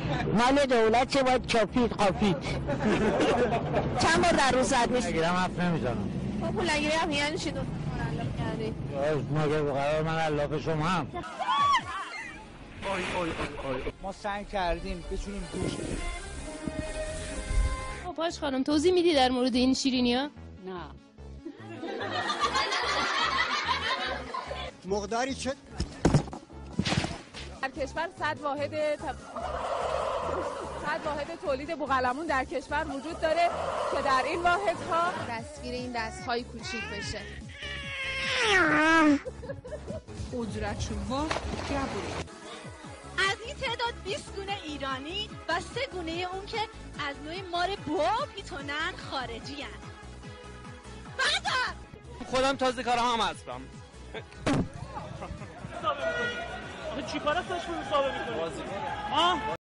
مال دولت چه باید چاپید قاپید. چند بار در روز زد میشه؟ نگیرم حرف نمیزنم. پول نگیری هم یعنی چی دون علاف کردی؟ مگه قرار من علاف شما هم؟ ما سعی کردیم بتونیم گوش بدیم. پاش خانم توضیح میدی در مورد این شیرینی ها؟ نه. مقداری چه؟ در کشور 100 واحد تولید بوقلمون در کشور وجود داره که در این واحدها دستگیر این دست‌های کوچیک بشه. اجرتشون از این تعداد 20 گونه ایرانی و 3 گونه اون که از نوع مار بوب میتونن خارجی هن. خودم تازه کارم هم هستم. چی کار هستش که حسابه میکنی؟